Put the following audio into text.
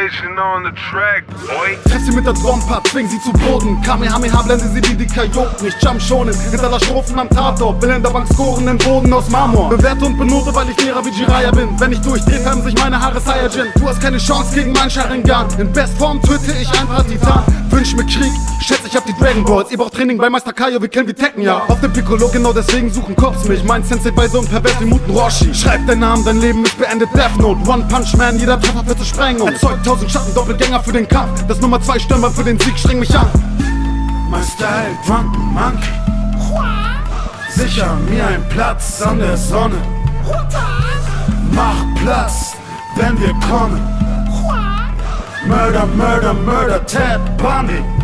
Nation on the track, boy. Treff sie mit der Drum-Part, zwing sie zu Boden. Kamehameha, blende sie wie die Kojoten. Ich jump schonen, hinterlass Strophen am Tatort. Will in der Bank scoren, den Boden aus Marmor. Bewerte und benote, weil ich Lehrer wie Jiraiya bin. Wenn ich durchdreh, färben sich meine Haare Saiyajin. Du hast keine Chance gegen meinen Sharingan. In Bestform töte ich ein paar Titan. Wünsch mir Krieg, schätze ich hab die Dragon Balls. Ihr braucht Training bei Meister Kaio, wir kennen wie Tekken, ja. Auf dem Piccolo, genau deswegen suchen Cops mich. Mein Sensei bei so einem Pervers wie Muten Roshi. Schreib deinen Namen, dein Leben ist beendet, Death Note. One Punch Man, jeder Treffer für zur Sprengung. Erzeugt 1000 Schatten, Doppelgänger für den Kampf. Das Nummer 2 Stürmer für den Sieg, streng mich an. My Style, Drunken Monkey. Sicher mir ein Platz an der Sonne. Mach Platz, wenn wir kommen. Murder, Murder, Murder, Ted Bundy.